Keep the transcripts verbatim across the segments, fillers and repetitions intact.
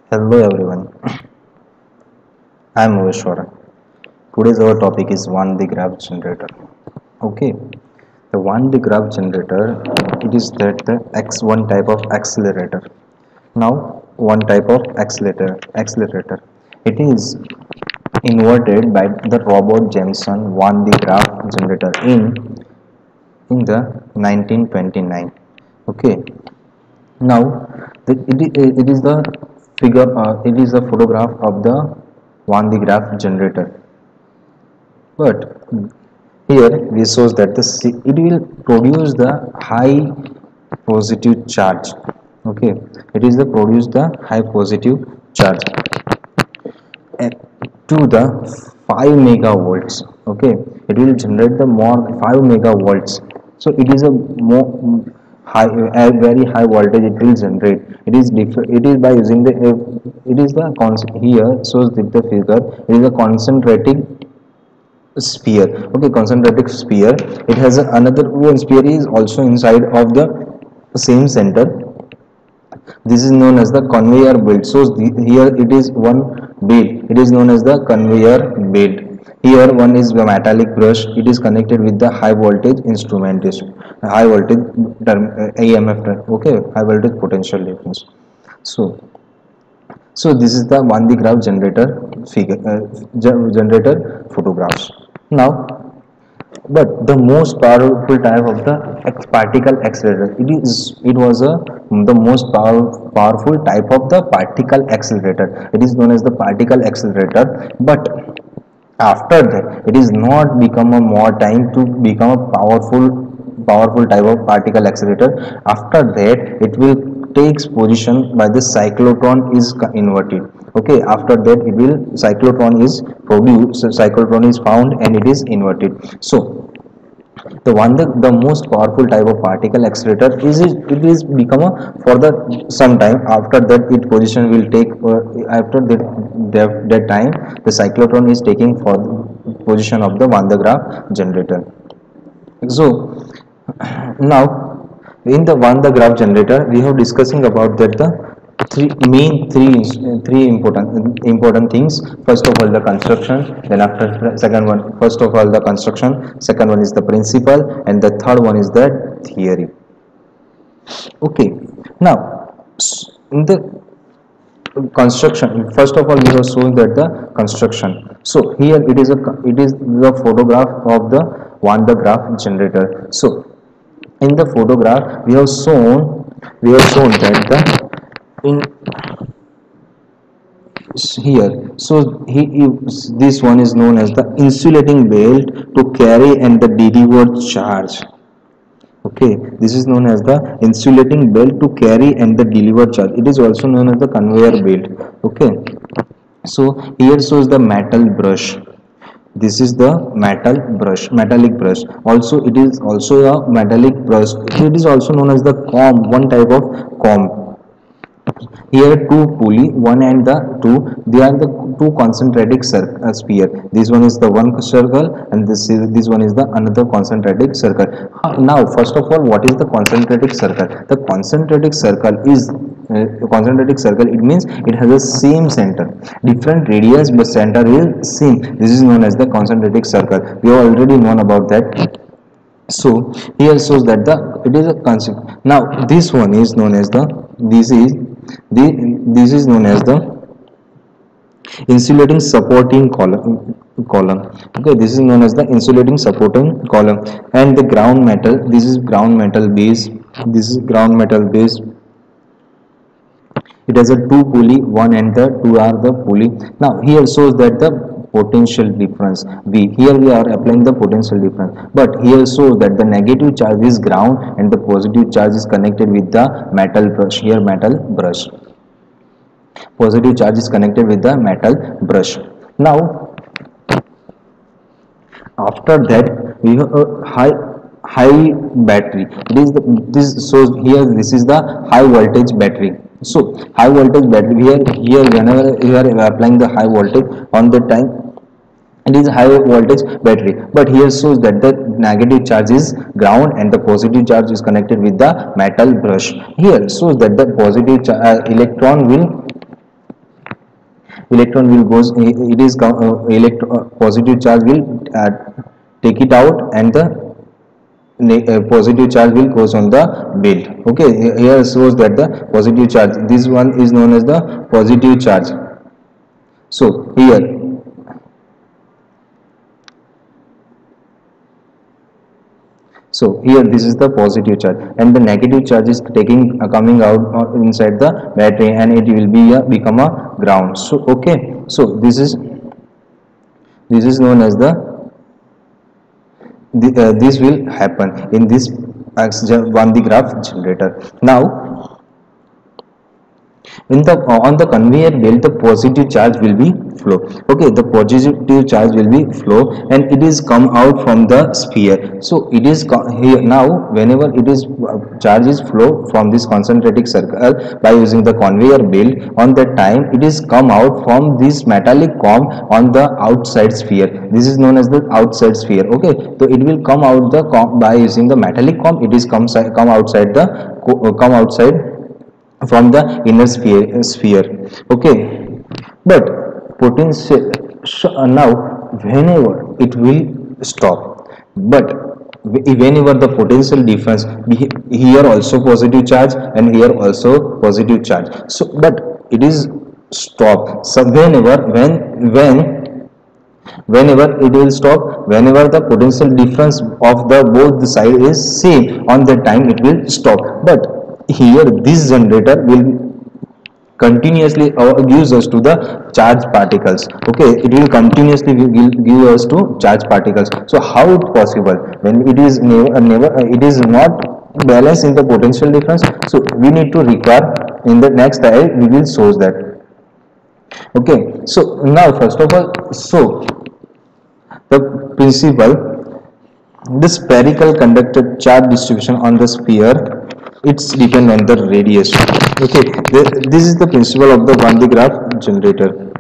Hello everyone, I am Oveshwara. Today's our topic is one D graph generator. Okay, the one D graph generator, it is that the X one type of accelerator. Now one type of accelerator. Accelerator. It is invented by the Robert Jameson one D graph generator in in the nineteen twenty-nine. Okay, now the, it, i- it is the figure. Uh, it is a photograph of the one D graph generator. But here we shows that the si- it will produce the high positive charge. Okay, it is the produce the high positive charge uh, to the five megavolts. Okay, it will generate the more five megavolts. So it is a more high, a very high voltage it will generate. It is diff- it is by using the uh, it is the concept here shows with the figure. It is a concentrating sphere. Okay, concentric sphere. It has a, another one sphere is also inside of the same center. This is known as the conveyor belt. So the, here it is one belt. It is known as the conveyor belt. Here one is the metallic brush. It is connected with the high voltage instrumentation, high voltage term, uh, A M F term. Okay, high voltage potential difference. So so this is the one D graph generator figure, uh, generator photographs. Now, but the most powerful type of the X particle accelerator, it is it was a the most power, powerful type of the particle accelerator. It is known as the particle accelerator. But after that, it is not become a more time to become a powerful powerful type of particle accelerator. After that, it will takes position by the cyclotron is inverted. Okay, after that it will cyclotron is produced, cyclotron is found and it is inverted. So the one the, the most powerful type of particle accelerator is it is become a for the some time. After that its position will take uh, after that, that that time the cyclotron is taking for the position of the Van de Graaff generator. So now in the Van de Graaff generator we have discussing about that the three main three three important important things. First of all the construction, then after second one, first of all the construction, second one is the principle, and the third one is the theory. Okay, now in the construction, first of all we have shown that the construction. So here it is a it is the photograph of the Van de Graaff generator. So in the photograph we have shown we have shown that the in here, so he, he this one is known as the insulating belt to carry and the deliver charge. Okay, this is known as the insulating belt to carry and the deliver charge. It is also known as the conveyor belt. Okay, so here shows the metal brush. This is the metal brush, metallic brush. Also it is also a metallic brush. It is also known as the comb, one type of comb. Here two pulley, one and the two, they are the two concentric uh, sphere. This one is the one circle and this is this one is the another concentric circle. Now first of all, what is the concentric circle? The concentric circle is uh, concentric circle, it means it has the same center, different radius but center is same. This is known as the concentric circle. We have already known about that. So here shows that the it is a concept. Now this one is known as the this is the this is known as the insulating supporting column column. Okay, this is known as the insulating supporting column. And the ground metal, this is ground metal base. This is ground metal base. It has a two pulley, one and the two are the pulley. Now here shows that the potential difference V. Here we are applying the potential difference, but here shows that the negative charge is ground and the positive charge is connected with the metal brush. Here metal brush, positive charge is connected with the metal brush. Now after that we have a high high battery. It is the, this shows here this is the high voltage battery. So high voltage battery, here here whenever you are applying the high voltage on the time, it is high voltage battery, but here shows that the negative charge is ground and the positive charge is connected with the metal brush. Here shows that the positive uh, electron will electron will goes, it is uh, elect uh, positive charge will uh, take it out, and the uh, positive charge will goes on the belt. Okay, here shows that the positive charge, this one is known as the positive charge. So here, so here this is the positive charge, and the negative charge is taking uh, coming out uh, inside the battery, and it will be a, become a ground. So okay, so this is this is known as the, the uh, this will happen in this Van de Graaff generator. Now in the uh, on the conveyor belt, the positive charge will be flow. Okay, the positive charge will be flow, and it is come out from the sphere. So it is here now, whenever it is uh, charge is flow from this concentric circle by using the conveyor belt, on that time it is come out from this metallic comb on the outside sphere. This is known as the outside sphere. Okay, so it will come out the comb by using the metallic comb, it is come, come outside the come outside from the inner sphere, sphere. Okay, but potential uh, now whenever it will stop, but whenever the potential difference, here also positive charge and here also positive charge, so but it is stop. So whenever when when whenever it will stop, whenever the potential difference of the both the side is same, on that time it will stop. But here this generator will continuously uh, gives us to the charge particles. Okay, it will continuously give, give us to charge particles. So how it possible when it is never, uh, never uh, it is not balanced in the potential difference? So we need to require in the next slide we will show that. Okay, so now first of all, so the principle, the spherical conductor charge distribution on the sphere, it's depend on the radius. Okay, this is the principle of the Van de Graaff generator.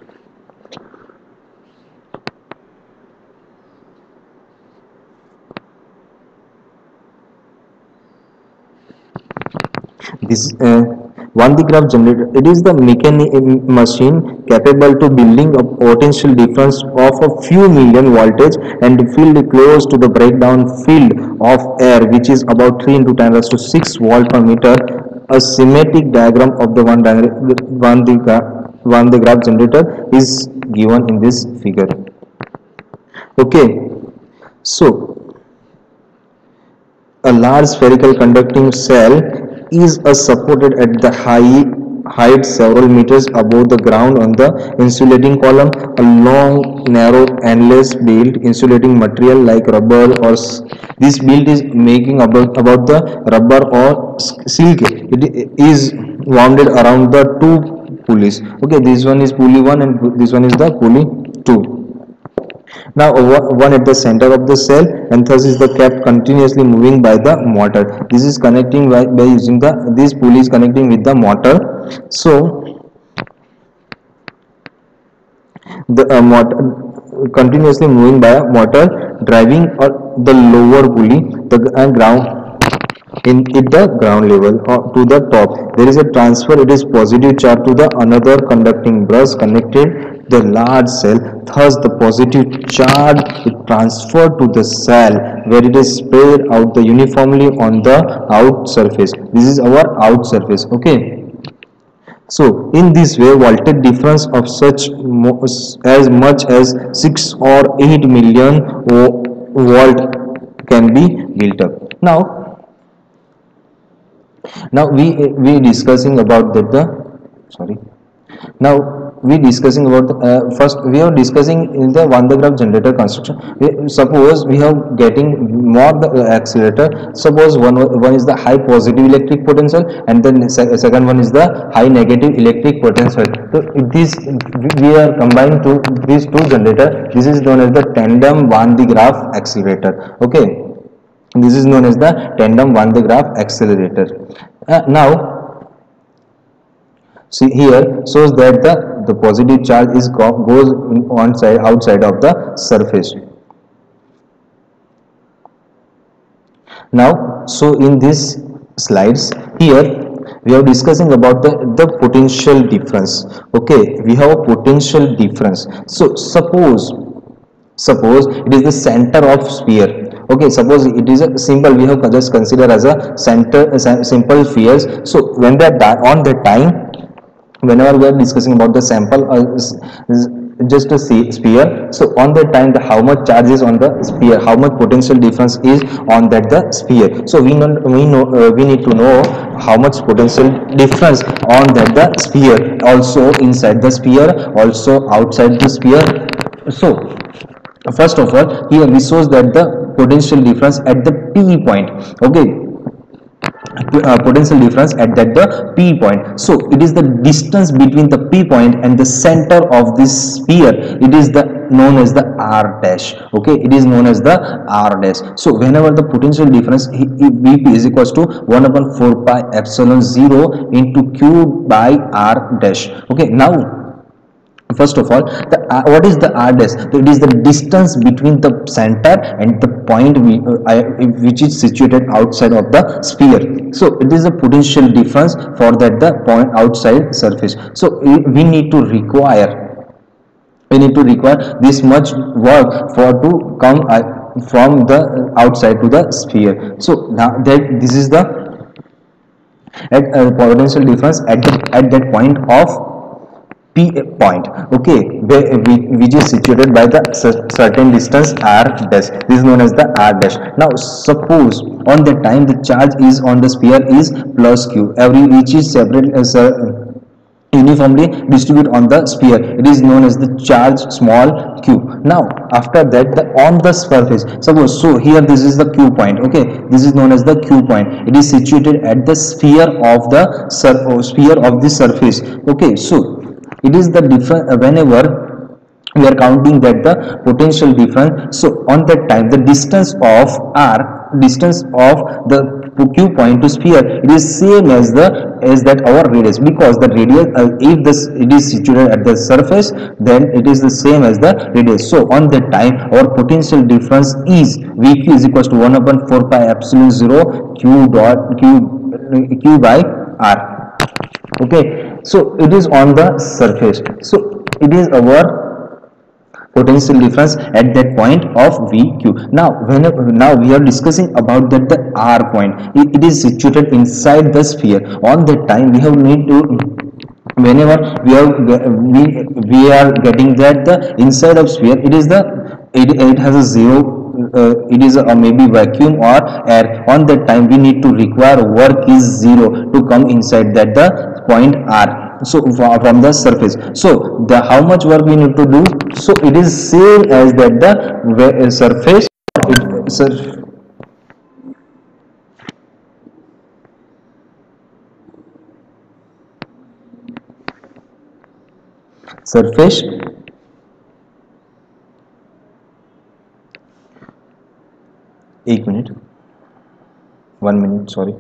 This uh, Van de Graaff generator, it is the mechanic machine capable to building a potential difference of a few million voltage and field close to the breakdown field of air, which is about three into ten raised to six volt per meter. A schematic diagram of the Van de Van de Graaff generator is given in this figure. Okay, so a large spherical conducting cell is uh, supported at the high height several meters above the ground on the insulating column. A long, narrow, endless build insulating material like rubber or this build is making about about the rubber or silk. It is wounded around the two pulleys. Okay, this one is pulley one and this one is the pulley two. Now one at the center of the cell, and thus is the cap continuously moving by the motor. This is connecting by, by using the this pulley is connecting with the motor. So the uh, motor continuously moving by a motor driving or the lower pulley, the uh, ground in it the ground level or to the top. There is a transfer, it is positive charge to the another conducting brush connected the large cell. Thus the positive charge is transferred to the cell where it is spread out the uniformly on the out surface. This is our out surface. Okay, so in this way voltage difference of such as much as six or eight million volt can be built up. Now now we we discussing about that the sorry now we discussing about the, uh, first we are discussing in the Van de Graaff generator construction. We, suppose we have getting more the uh, accelerator. Suppose one one is the high positive electric potential and then second one is the high negative electric potential. So this we are combined to these two generator. This is known as the tandem Van de Graaff accelerator. Okay, this is known as the tandem Van de Graaff accelerator. Uh, now see here shows that the the positive charge is go, goes in on side outside of the surface. Now so in these slides here we are discussing about the the potential difference. Okay, we have a potential difference. So suppose suppose it is the center of sphere. Okay, suppose it is a simple, we have just consider as a center a simple spheres. So when that on the time, whenever we are discussing about the sample uh, just a sphere, so on that time the how much charge is on the sphere, how much potential difference is on that the sphere. So we know we know uh, we need to know how much potential difference on that the sphere, also inside the sphere, also outside the sphere. So first of all, here we shows that the potential difference at the P point. Okay, uh, potential difference at that the P point. So it is the distance between the P point and the center of this sphere. It is the known as the R dash. Okay, it is known as the R dash. So whenever the potential difference V P is equals to one upon four pi epsilon zero into Q by R dash. Okay, now first of all, the uh, what is the R dash? It is the distance between the center and the point we, uh, I, which is situated outside of the sphere. So it is a potential difference for that the point outside surface. So we need to require we need to require this much work for to come uh, from the outside to the sphere. So now that this is the at uh, potential difference at the, at that point of P point. Okay, which is situated by the certain distance R dash. This is known as the R dash. Now suppose on the time the charge is on the sphere is plus Q, every which is separate as a uniformly distribute on the sphere. It is known as the charge small q. Now after that, the on the surface, suppose, so here this is the Q point. Okay, this is known as the Q point. It is situated at the sphere of the sur sphere of the surface. Okay, so it is the difference uh, whenever we are counting that the potential difference. So on that time, the distance of R, distance of the Q point to sphere, it is same as the as that our radius, because the radius uh, if this it is situated at the surface, then it is the same as the radius. So on that time, our potential difference is V Q is equals to one upon four pi epsilon zero Q dot Q Q by R. Okay, so it is on the surface. So it is our potential difference at that point of V Q. Now whenever now we are discussing about that the R point, it, it is situated inside the sphere. On that time, we have need to, whenever we are we, we are getting that the inside of sphere, it is the it, it has a zero, uh, it is a, a maybe vacuum or air. On that time, we need to require work is zero to come inside that the point R, so from the surface. So the how much work we need to do, so it is same as that the surface it, sur surface एक minute one minute sorry.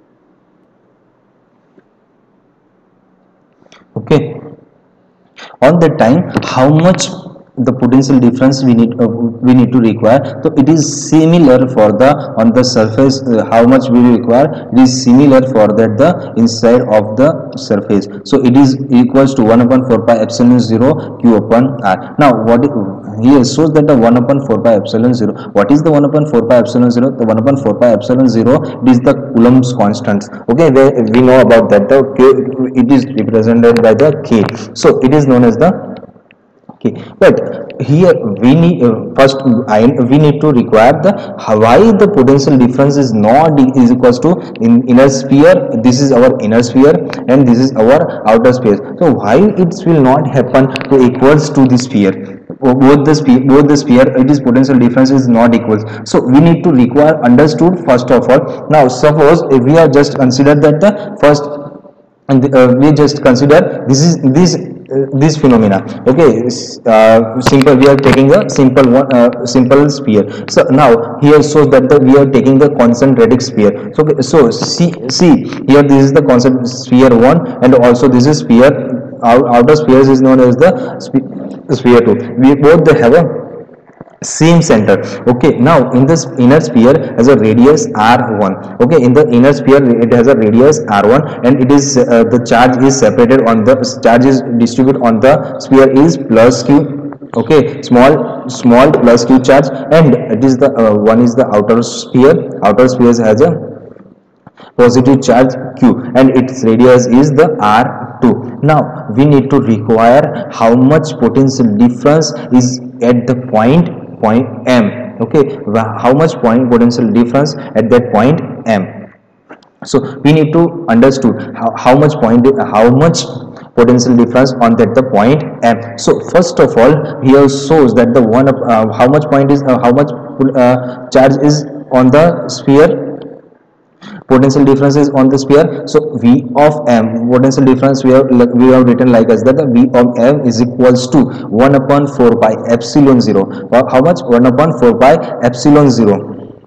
Okay, on the time, how much the potential difference we need uh, we need to require. So it is similar for the on the surface, uh, how much we require, it is similar for that the inside of the surface. So it is equals to one upon four pi epsilon zero Q upon R. Now what here shows that the one upon four pi epsilon zero, what is the one upon four pi epsilon zero? The one upon four pi epsilon zero, it is the Coulomb's constant. Okay, we, we know about that the K, it is represented by the K, so it is known as the Okay, but here we need uh, first I, we need to require the why the potential difference is not is equals to in inner sphere. This is our inner sphere and this is our outer sphere. So why it will not happen to equals to the sphere? Both the sphere both the sphere it is potential difference is not equals. So we need to require understood first of all. Now suppose if we are just consider that the first and uh, we just consider this is this uh, this phenomena. Okay, uh, simple, we are taking a simple one uh, simple sphere. So now here shows that the, we are taking the concentric sphere. So okay, so see see here this is the constant sphere one and also this is sphere out, outer spheres is known as the sphere two. We both they have a same center. Okay, now in this inner sphere has a radius r one. Okay, in the inner sphere it has a radius r one, and it is uh, the charge is separated on the charge is distributed on the sphere is plus q. Okay, small small plus q charge, and it is the uh, one is the outer sphere. Outer sphere has a positive charge q, and its radius is the r two. Now we need to require how much potential difference is at the point point m. Okay, how much point potential difference at that point m. So we need to understood how, how much point how much potential difference on that the point m. So first of all, here shows that the one uh, how much point is uh, how much uh, charge is on the sphere, potential difference is on the sphere. So v of m potential difference we have we have written like as that the v of m is equals to one upon four pi epsilon zero, or how much, one upon four pi epsilon zero.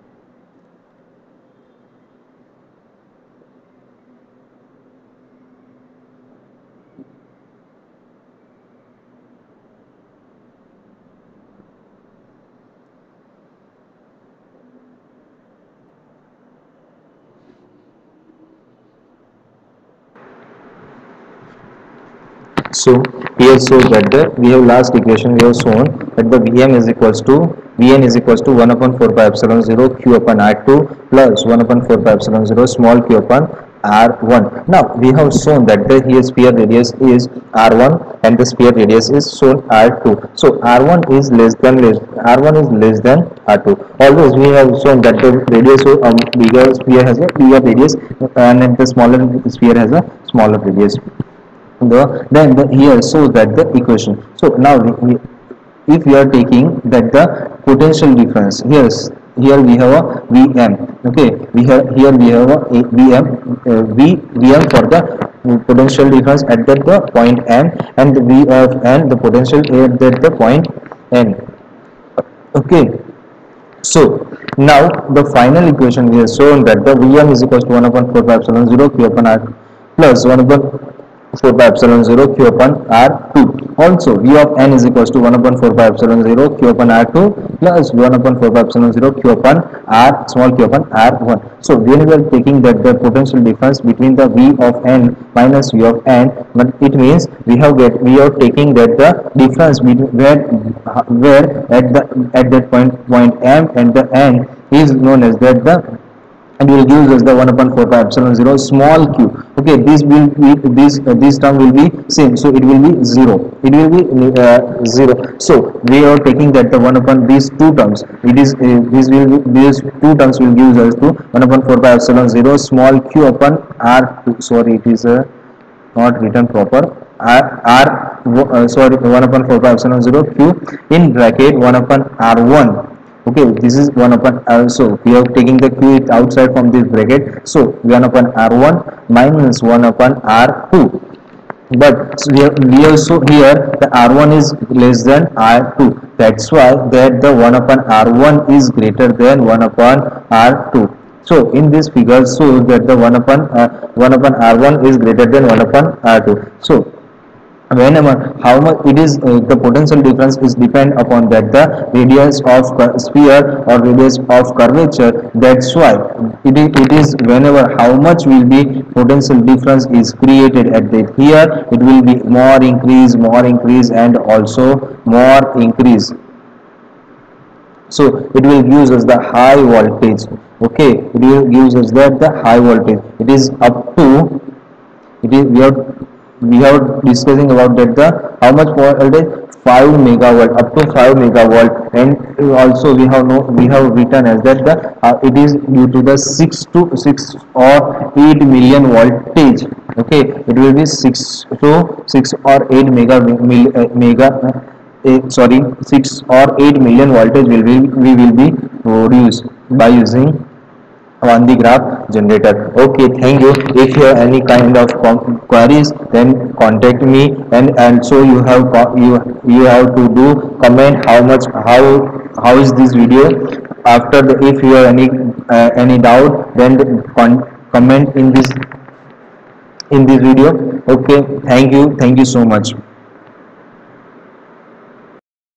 So here shows that the we have last equation we have shown that the Vm is equals to Vn is equals to one upon four pi epsilon zero q upon r two plus one upon four pi epsilon zero small q upon r one. Now we have shown that the here sphere radius is r one and the sphere radius is shown r two. So r one is less than less r one is less than r two. Always we have shown that the radius of um, bigger sphere has a bigger radius and the smaller sphere has a smaller radius. The then the here shows that the equation. So now we, we, if we are taking that the potential difference, here here we have a Vm. Okay, we have here we have a Vm uh, v Vm for the potential difference at that the point m, and the V of n the potential at that the point n. Okay, so now the final equation we have shown that the Vm is equals to one upon four pi epsilon zero q upon r plus one upon four pi epsilon zero q upon r two. Also v of n is equals to one upon four pi epsilon zero q upon r two plus one upon four pi epsilon zero q upon r small q upon r one. So when we are taking that the potential difference between the v of n minus v of n, but it means we have get we are taking that the difference between where where at the at that point point m and the n is known as that the, and will give us the one upon four pi epsilon zero small q. Okay, this will be this uh, this term will be same, so it will be zero, it will be uh, zero. So we are taking that the one upon these two terms, it is uh, this will be, these two terms will give us to one upon four pi epsilon zero small q upon r two. Sorry, it is uh, not written proper. R, R uh, sorry one upon four pi epsilon zero q in bracket one upon r one. Okay, this is one upon r. So we are taking the q outside from this bracket, so one upon r one minus one upon r two. But we, are, we also here the r one is less than r two, that's why that the one upon r one is greater than one upon r two. So in this figure shows that the one upon uh, one upon r one is greater than one upon r two. So whenever how much it is uh, the potential difference is depend upon that the radius of sphere or radius of curvature. That's why it is, it is whenever how much will be potential difference is created at that, here it will be more increase more increase and also more increase. So it will gives us the high voltage. Okay, it will gives us that the high voltage, it is up to it is we are we are discussing about that the how much voltage, five megavolt, up to five megavolt. And also we have no we have written as that the uh, it is due to the six to six or eight million voltage. Okay, it will be six to six or eight mega mil, uh, mega uh, sorry six or eight million voltage will be we will be produced by using Van de Graaff generator. Okay, thank you. If you have any kind of queries, then contact me. And and so you have you you have to do comment how much how how is this video. After the, if you have any uh, any doubt, then con comment in this in this video. Okay, thank you thank you so much.